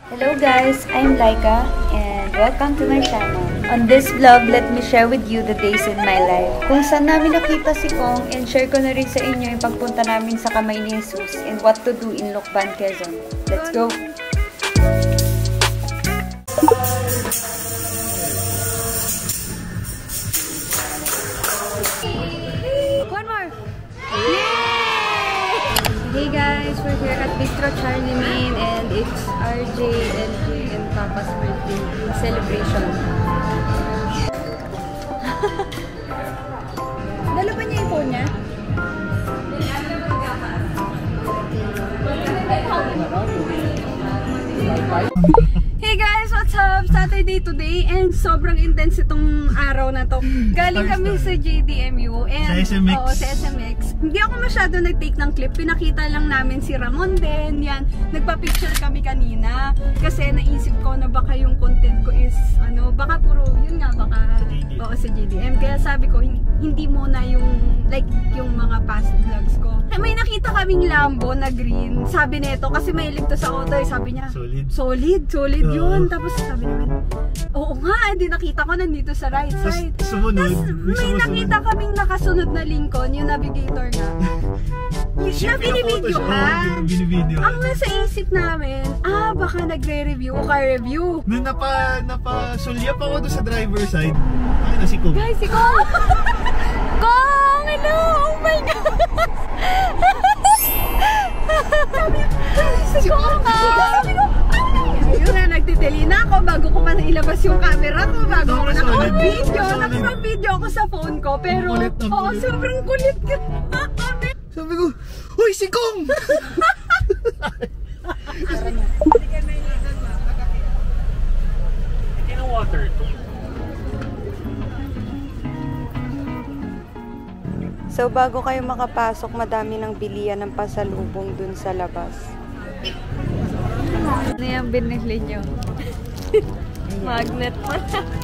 Hello guys, I'm Laika and welcome to my channel. On this vlog, let me share with you the days in my life. Kung saan namin nakita si Kong and share ko na rin sa inyo yung pagpunta namin sa Kamay ni Jesus and what to do in Lucban, Quezon. Let's go! One more! Hey guys, we're here at Bistro Charlie Main and it's RJ, LJ, and Papa's birthday celebration. Dala ba niya yung phone niya? Hey guys, what's up? Saturday today and sobrang intense itong araw na to. Galing kami sa JDMU and sa SMX. Oo, sa SMX. Hindi ako masyado nag-take ng clip. Pinakita lang namin si Ramon din. Yan, nagpa-picture kami kanina kasi naisip ko na baka yung content ko is baka puro yun nga baka sa JDM. Kaya sabi ko hindi muna yung yung mga past vlogs ko. May nakita kaming Lambo na green. Sabi nito kasi may to sa auto, sabi niya solid yun. Tapos sabi namin, oo nga, hindi nakita ko nandito sa right side. Sumunod. Tapos may nakita kaming nakasunod na Lincoln, yung navigator nga. Na binibidyohan. Ang nasa isip namin, baka nagre-review o ka-review. Nung napasulyap ako doon sa driver side, nakita si Kong. Guys, si Kong! Kong! Hello! Oh my God! Si Kong! Sabi ko, ayun na, nagtitili na ako bago ko pa nailabas yung camera ko, bago ko nakapag-video. Nakapag-video ako sa phone ko, pero sobrang kulit ka. Sabi ko, uy, si Kong! So bago kayo makapasok, madami ng bilihan ng pasalubong dun sa labas. Ano yung binili nyo? Magnet pa.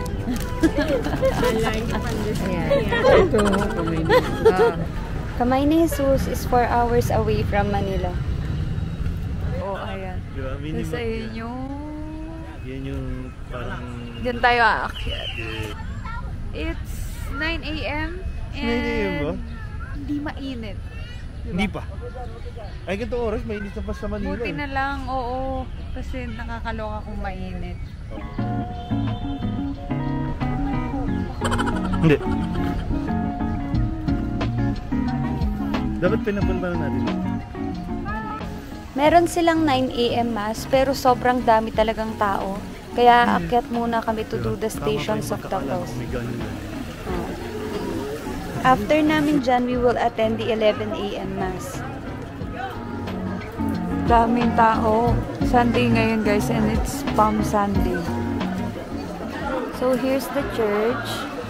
Kamay ni Jesus is 4 hours away from Manila. Oh, ayan. Sa inyo. Yan yung parang... Diyan tayo aakyat. It's 9 AM and hindi mainit. Diba? Hindi pa. Ay, ganito oras, mainit na pa sa Manila. Buti na lang, oo. Kasi nakakaloka kung mainit. Hindi. Dapat pinapunta na natin. Meron silang 9 AM mass, pero sobrang dami talagang tao. Kaya akyat muna kami to do the stations of the cross. After namin dyan, we will attend the 11 AM mass. Daming tao. Sunday ngayon guys, and it's Palm Sunday. So here's the church.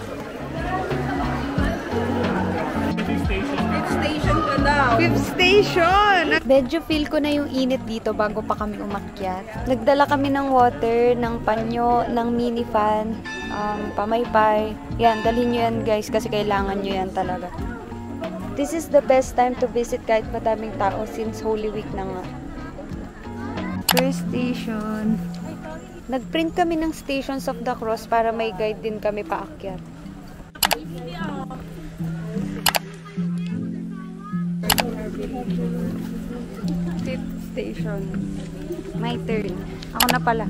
Fifth station! Medyo feel ko na yung init dito bago pa kami umakyat. Nagdala kami ng water, ng panyo, ng mini fan, pamaypay. Yan, dalhin nyo yan guys kasi kailangan nyo yan talaga. This is the best time to visit kahit madaming tao since Holy Week na nga. First station. Nagprint kami ng Stations of the Cross para may guide din kami paakyat. Fifth station. My turn. Ako na pala.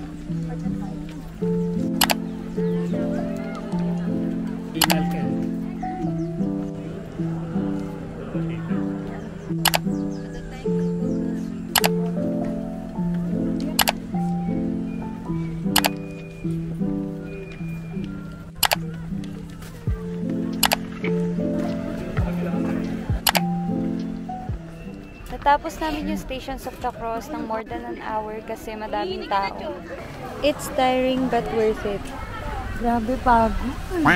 Natapos namin yung Stations of the Cross ng more than an hour kasi madaming tao. It's tiring but worth it. Grabe pagod.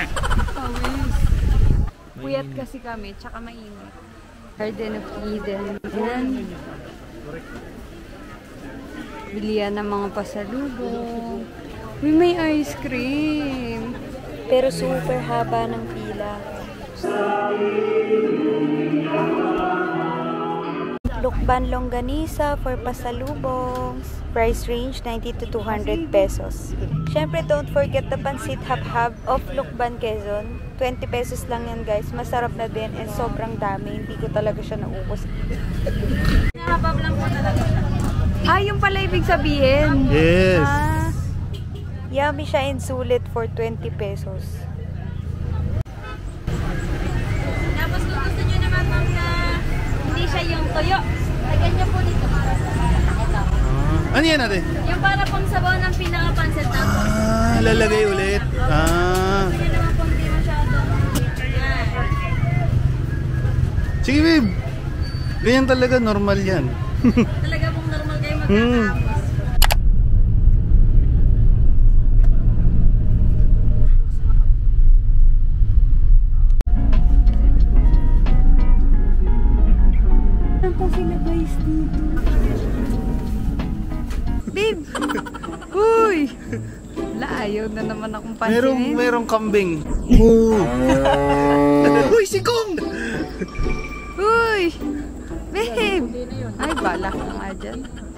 Puyat kasi kami, tsaka mainit. Garden of Eden. Yan. Bilihan ng mga pasalubong. May ice cream. Pero super haba ng pila. Lukban longganisa for pasalubongs. Price range 90 to 200 pesos. Syempre, don't forget the pansit hab-hab of Lukban, Quezon. 20 pesos lang yan, guys. Masarap na din and sobrang dami. Hindi ko talaga siya naubos. Hab-hab lang po talaga siya. Yung pala ibig sabihin. Yes. Yummy siya and sulit for 20 pesos. Tapos kung gusto nyo naman ma'am na hindi siya yung toyo, lagyan nyo po dito para sa ito. Ano yan natin? Yung para pong sabaw ng pinaka-pansit na po. Lalagay ulit. Gusto nyo naman po hindi masyado. Yan. Sige babe. Ganyan talaga, normal yan. Talaga pong normal kayo magkakamos. Babe! Uy! Wala, ayaw na naman akong pansinin. Merong kambing. Uy, si Kong! Uy! Babe! Ay, balak na nga dyan.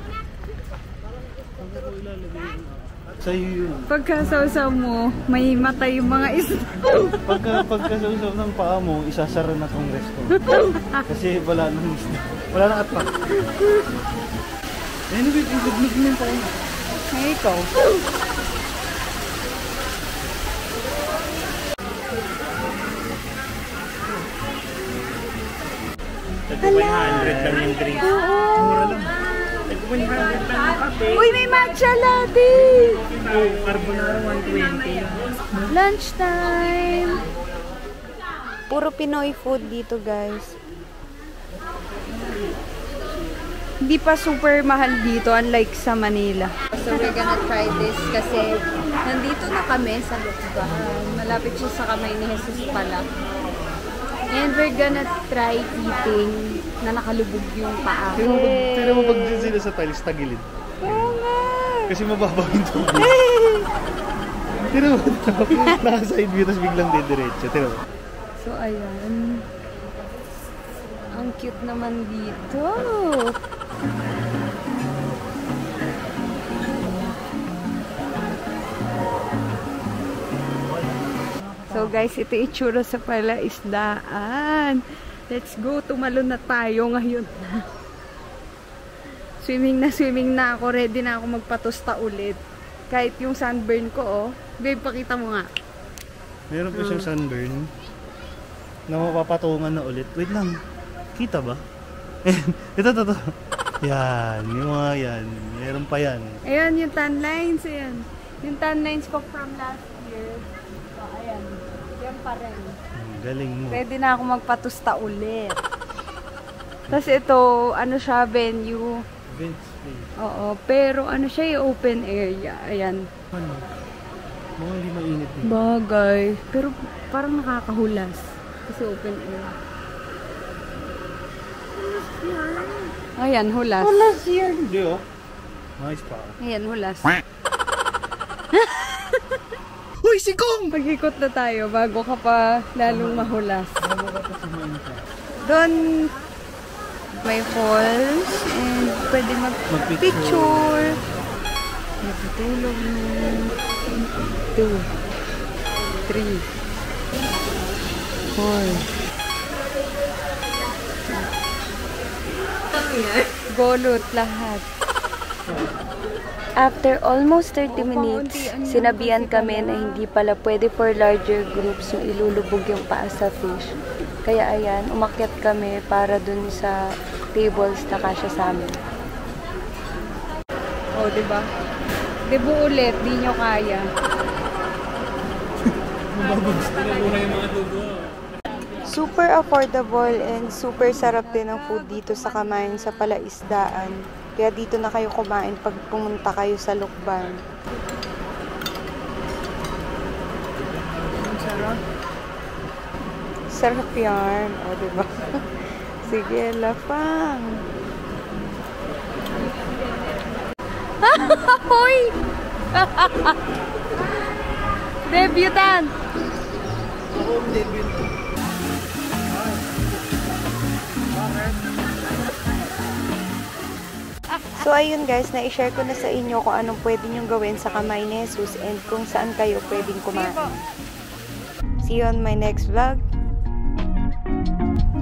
Sa'yo yun. Pagkasaw-saw mo, may matay yung mga isda. Pagkasaw-saw ng paa mo, isasara na tong resto. Kasi wala nang isda. Wala nang atpak. Anyway, ibigmig mo yung paa. Ay, ikaw. $100 lang yung drink. Mura lang. $100 lang yung kape. Uy, may matcha latte! Carbonara 120. Lunchtime! Puro Pinoy food dito, guys. Hindi pa super mahal dito, unlike sa Manila. So we're gonna try this kasi nandito na kami sa Lukban. Malapit siya sa kamay ni Jesus pala. And we're gonna try eating na nakalubog yung paa. Tira mo pag din sila sa tiles, tagilid. Oo nga! Kasi mababaw yung tubig. Tira mo, naka-side view, tapos biglang didiretso. Tira mo. So ayan. Ang cute naman dito. So guys, ito itsura sa palaisdaan. Let's go, tumalon na tayo ngayon. Swimming na ako. Ready na ako magpatusta ulit. Kahit yung sunburn ko, oh. Babe, pakita mo nga. Meron pa siyang sunburn na mapapatungan na ulit. Wait lang. Kita ba? Ito. Yan. Yung mga yan. Meron pa yan. Ayan, yung tan lines. Ayan. Yung tan lines ko from last year. So, ayan. Yan pa rin. Galing mo. Pwede na ako magpatusta ulit. Tapos ito, ano siya, venue. Event space. Oo, pero ano siya, yung open area. Ayan. Ano? Mga hindi mainit eh. Bagay. Pero parang nakakahulas. Kasi open air. Ayan, hulas. Hulas yan. Hindi oh. Nice pa. Ayan, hulas. Uy, si Kong! Pag-ikot na tayo bago ka pa lalong mahulas. Doon may falls and pwede mag-picture. Natutulog mo. 2, 3, 4. Golot lahat. After almost 30 minutes, sinabihan kami na hindi pala pwede for larger groups yung ilulubog yung paa sa fish. Kaya ayan, umakyat kami para dun sa tables na kasya sa amin. Oh, diba? Diba ulit, di nyo kaya. Super affordable and super sarap din ang food dito sa Kamayan sa Palaisdaan. Kaya dito na kayo kumain pag pumunta kayo sa Lukban. Sarap. Sarap yan. O, diba? Sige, lapang. Hoy! Debutant! So, ayun guys, na-share ko na sa inyo kung anong pwede nyong gawin sa kamay ni Jesus and kung saan kayo pwedeng kumain. See you on my next vlog.